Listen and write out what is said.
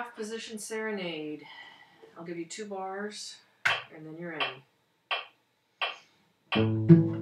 half position serenade. I'll give you 2 bars, and then you're in.